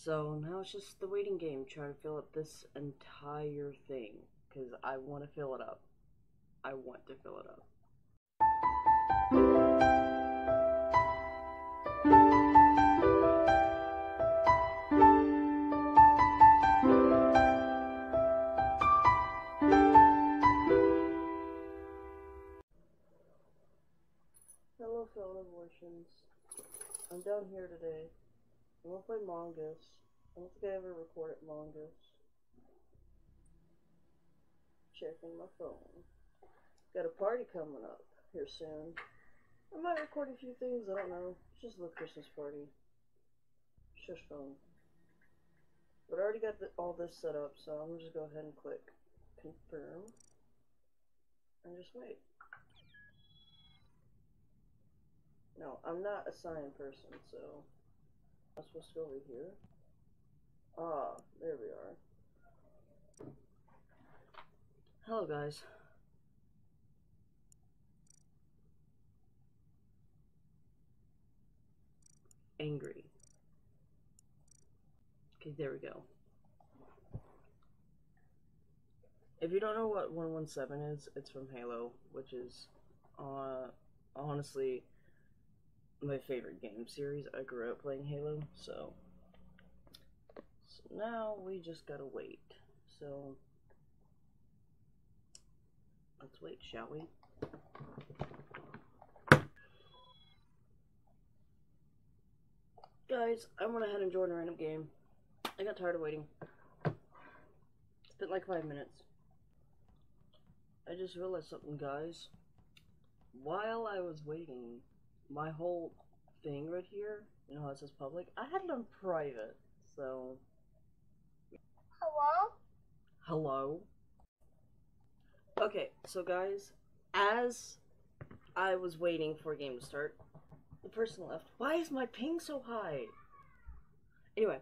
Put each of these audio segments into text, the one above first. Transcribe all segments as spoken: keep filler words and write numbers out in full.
So now it's just the waiting game, trying to fill up this entire thing, because I want to fill it up. I want to fill it up. Hello, fellow abortions. I'm down here today. I want to play Mongoose. I don't think I ever recorded Mongoose. Checking my phone. Got a party coming up here soon. I might record a few things, I don't know. It's just a little Christmas party. Shush phone. But I already got the, all this set up, so I'm gonna just go ahead and click confirm. And just wait. No, I'm not a sign person, so I'm supposed to go over here. Ah, there we are. Hello, guys. Angry. Okay, there we go. If you don't know what one one seven is, it's from Halo, which is, uh, honestly, my favorite game series. I grew up playing Halo, so, so now we just gotta wait. So, let's wait, shall we? Guys, I went ahead and joined a random game. I got tired of waiting. It's been like five minutes. I just realized something, guys. While I was waiting, my whole thing right here, you know how it says public? I had it on private, so... Hello? Hello? Okay, so guys, as I was waiting for a game to start, the person left. Why is my ping so high? Anyway,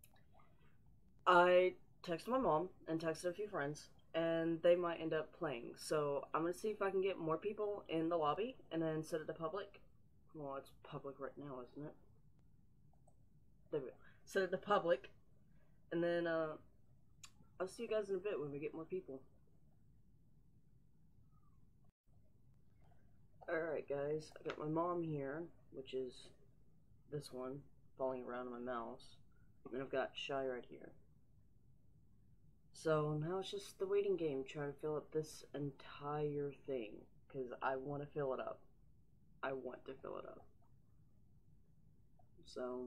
I texted my mom and texted a few friends, and they might end up playing. So I'm gonna see if I can get more people in the lobby and then set it to public. Well, it's public right now, isn't it? There we go. Set it to public, and then uh, I'll see you guys in a bit when we get more people. Alright, guys, I got my mom here, which is this one, falling around on my mouse. And I've got Shy right here. So now it's just the waiting game, trying to fill up this entire thing, because I want to fill it up. I want to fill it up. So,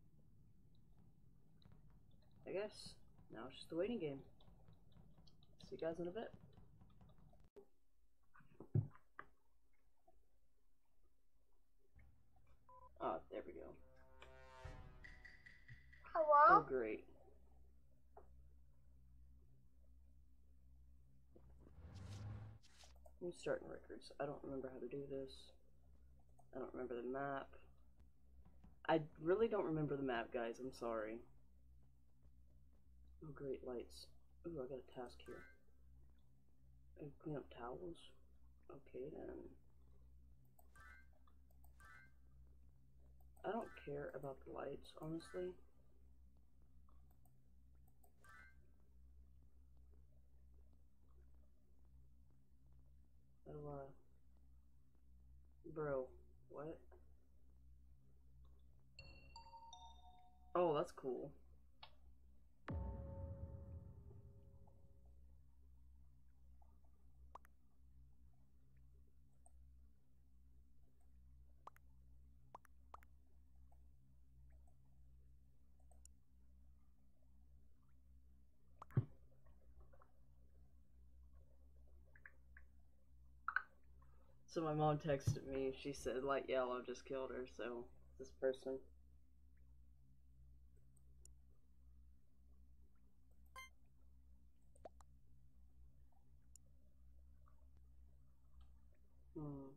I guess, now it's just the waiting game. See you guys in a bit. Oh, there we go. Hello? Oh, great. I'm starting records. I don't remember how to do this. I don't remember the map. I really don't remember the map, guys. I'm sorry. Oh, great lights. Ooh, I got a task here. I clean up towels. Okay, then. I don't care about the lights, honestly. How do I... Bro, what? Oh, that's cool. So my mom texted me, she said light yellow just killed her, so this person. Hmm.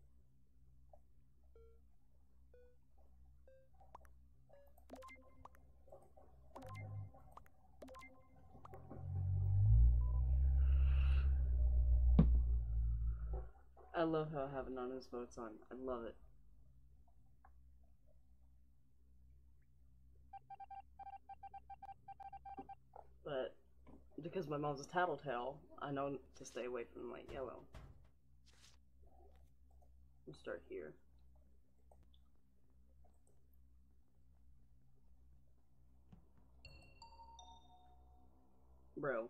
I love how I have anonymous votes on. I love it. But because my mom's a tattletale, I know to stay away from light yellow. We'll start here. Bro.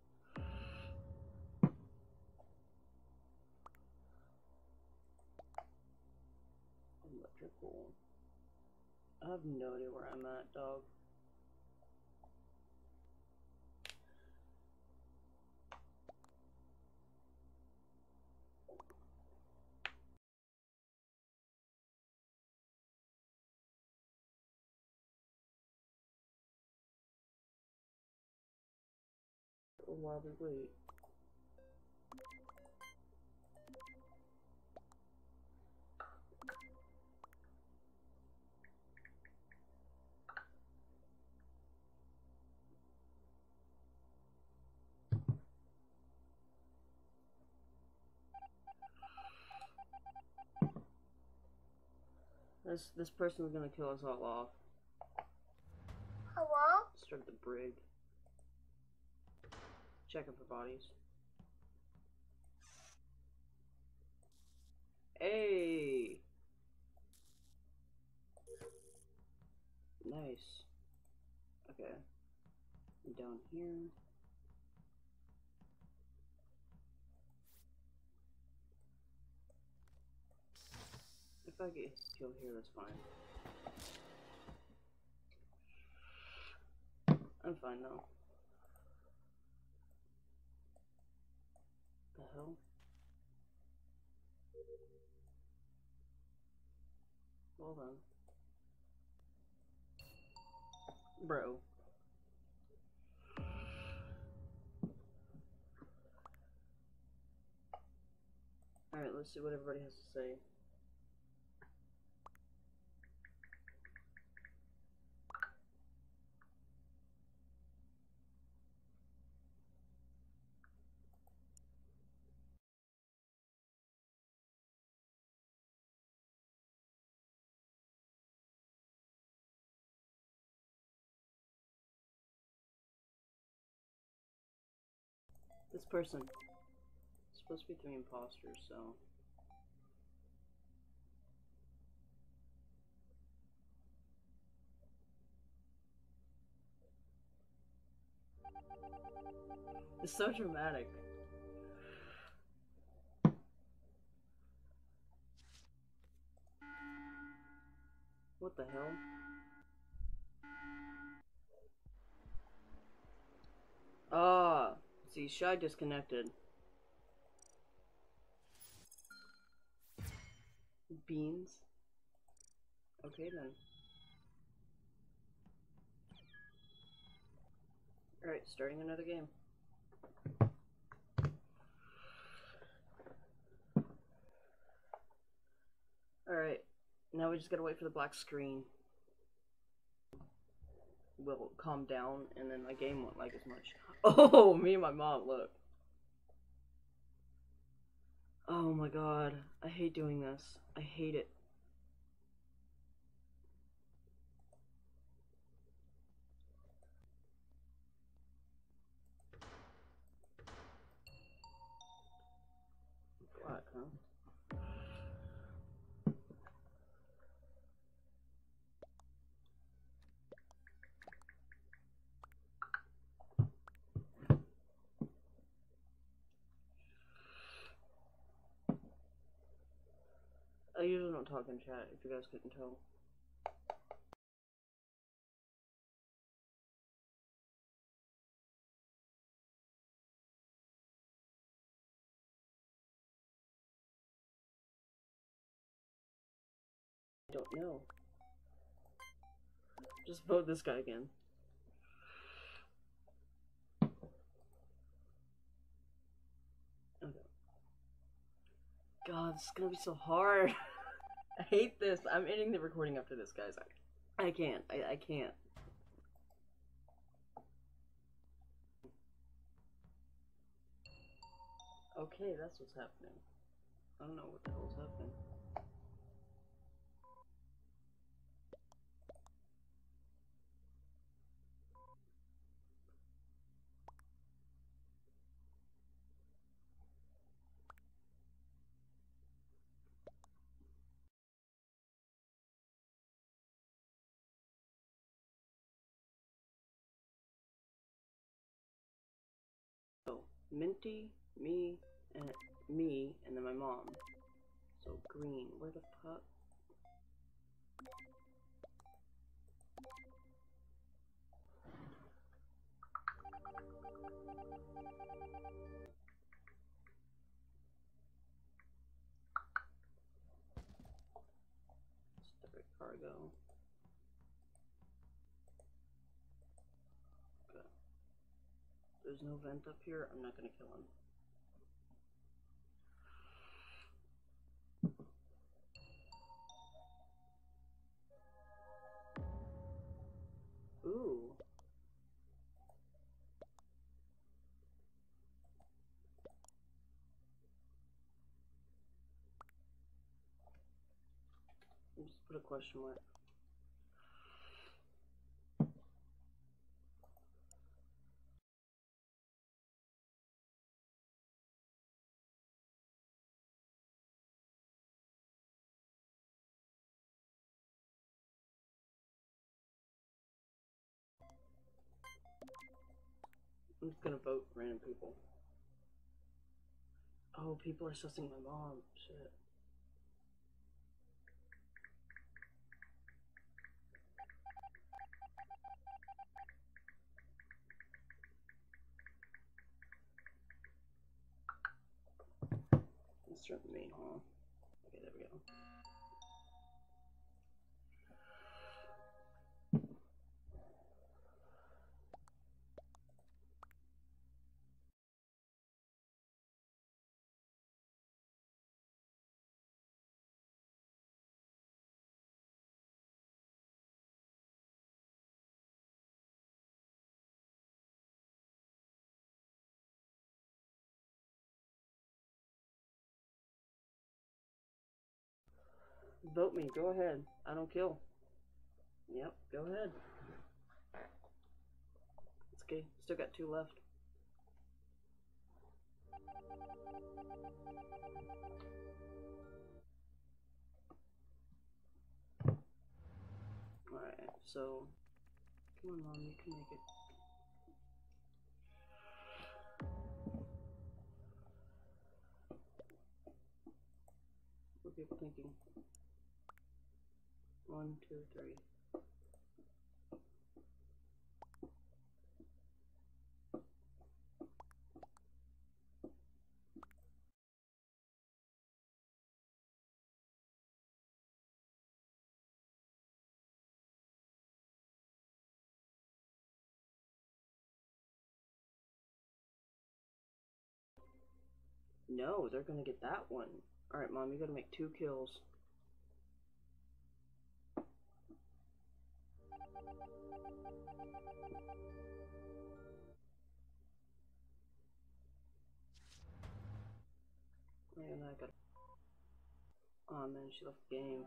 Electrical. I have no idea where I'm at, dog. While we wait. This this person's gonna kill us all off. Hello? Start the brig. Checking for bodies. Hey! Nice. Okay. Down here. If I get killed here, that's fine. I'm fine now. The hell? Well then. Bro. Alright, let's see what everybody has to say. This person. It's supposed to be three imposters, so. It's so dramatic. What the hell? Ah, see, Shy disconnected. Beans? Okay then. Alright, starting another game. Alright, now we just gotta wait for the black screen. Will calm down, and then my game won't like as much. Oh, me and my mom, look. Oh my god, I hate doing this. I hate it. Black, huh? I usually don't talk in chat, if you guys couldn't tell. I don't know. Just vote this guy again. Okay. God, this is gonna be so hard. I hate this. I'm ending the recording after this, guys. I, I can't. I, I can't. Okay, that's what's happening. I don't know what the hell's happening. Minty, me, and me, and then my mom. So green. Where the fuck? Start cargo. Okay. There's no vent up here. I'm not gonna kill him. Ooh. Just put a question mark. I'm just gonna vote random people. Oh, people are sussing my mom. Shit. Let's start the main hall. Okay, there we go. Vote me. Go ahead. I don't kill. Yep, go ahead. It's okay. Still got two left. Alright, so come on, Mom, you can make it. What are people thinking? One, two, three. No, they're gonna get that one. Alright, Mom, you gotta make two kills. And I got. Oh man, she left the game.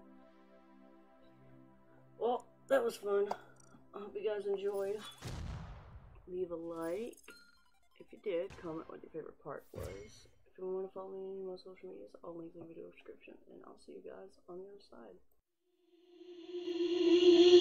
Well, that was fun. I hope you guys enjoyed. Leave a like. If you did, comment what your favorite part was. If you want to follow me on my social medias, I'll link in the video description. And I'll see you guys on the other side.